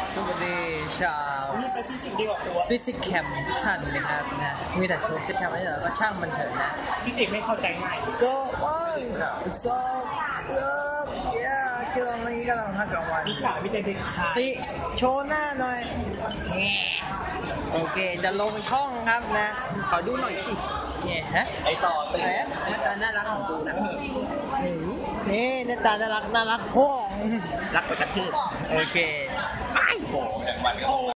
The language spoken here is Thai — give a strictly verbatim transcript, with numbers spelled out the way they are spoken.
สวัสดีชาวไปฟิสิกส์ดีกว่าครูฟิสิกส์แคมป์ทุกท่านนะครับนะมีแต่โชว์ชุดแคมป์ไม่ใช่เหรอก็ช่างมันเถอะนะฟิสิกส์ไม่เข้าใจง่ายก็ว่างสอบสอบเย้กำลังนี้กำลังทำกลางวันวิชาวิทยาเด็กชายติโชว์หน้าหน่อยแง่โอเคจะลงช่องครับนะขอดูหน่อยสิเนี่ยฮะไอต่อเป็นอะไรหน้าตาน่ารักของกูนะพี่นี่นี่หน้าตาน่ารักน่ารักพ่องรักไปกระทืบโอเคไอ้โหอย่างวันก็